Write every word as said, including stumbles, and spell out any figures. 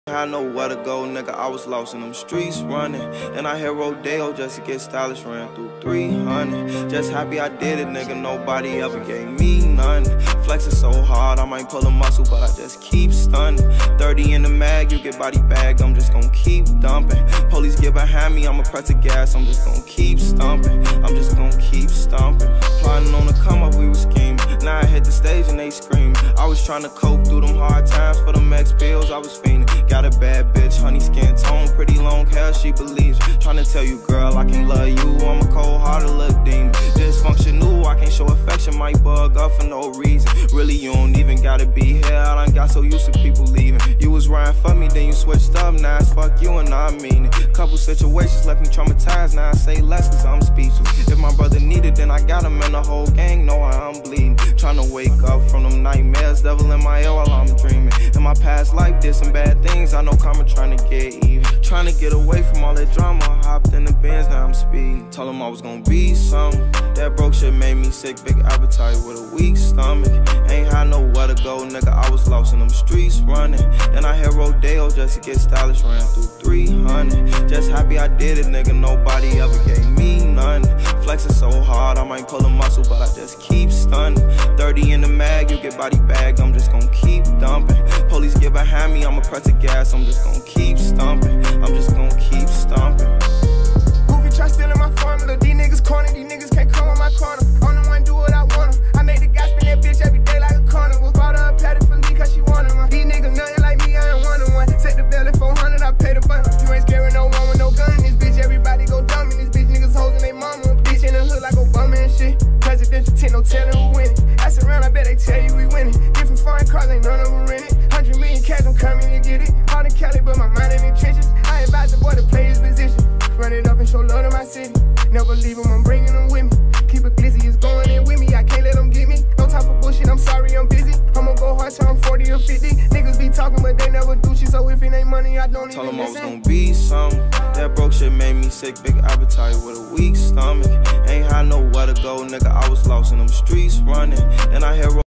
I know where to go, nigga, I was lost in them streets running. And I hit Rodeo just to get stylish, ran through three hundred. Just happy I did it, nigga, nobody ever gave me none. Flexing so hard, I might pull a muscle, but I just keep stunning. thirty in the mag, you get body bag, I'm just gon' keep dumping. Police get behind me, I'ma press the gas, I'm just gon' keep stumping. I'm just gon' keep stumping. Plotting on the come up, we was scheming. Now I hit the stage and they scream. I was trying to cope through them hard times for them X pills, I was fiending. Got a bad bitch, honey skin tone, pretty long hair, she believes. Tryna tell you, girl, I can't love you, I'm a cold-hearted little demon. Dysfunctional, I can't show affection, might bug up for no reason. Really, you don't even gotta be here, I done got so used to people leaving. You was riding for me, then you switched up, now it's fuck you and I mean it. Couple situations left me traumatized, now I say less cause I'm speechless. If my brother needed, then I got him, and the whole gang know how I'm bleeding. Tryna wake up from them nightmares, devil in my ear while I'm dreaming. In my past life, did some bad things, I know karma trying to get even. Trying to get away from all that drama, hopped in the Benz, now I'm speeding. Told him I was gonna be something. That broke shit made me sick, big appetite with a weak stomach. Ain't had nowhere to go, nigga, I was lost in them streets running. Then I hit Rodeo just to get stylish, ran through three hundred. Just happy I did it, nigga, nobody ever gave me none. Flexing so hard, I might pull a muscle, but I just keep stunning. thirty in the mag, you get body bag, I'm just gon' keep dumping. Police get behind me, I'ma press the gas, I'm just gon' keep stumping. I'm just gon' keep stumping. Goofy try stealing my formula, these niggas corny, these niggas can't come on my corner. I'm the one do what I want 'em. I make the guy spin that bitch every day like a carnival. Bought her a patty for me cause she wanted one. These niggas nothing like me, I ain't one on one. Set the bill at four hundred, I pay the bun. You ain't scaring no one with no gun in this bitch, everybody go dumb in this bitch. Niggas holding they mama, bitch in the hood like Obama and shit. Presidential tent, no telling who winning. Ask around, I bet they tell you we winning. Different foreign cars, ain't none of them rented. Hundred million cash, I'm coming to get it. All in Cali, but my mind ain't in trenches. I advise the boy to play his position. Run it up and show love to my city. Never leave him, I'm bringing them with me. Keep it glizzy, it's going in with me. I can't let them get me. No time for bullshit, I'm sorry, I'm busy. I'ma go hard till I'm forty or fifty. Niggas be talking, but they never do shit. So if it ain't money, I don't Told even him I was listen. gonna be something. That broke shit made me sick, big appetite with a weak stomach. Ain't had nowhere to go, nigga, I was lost in them streets running. And I hit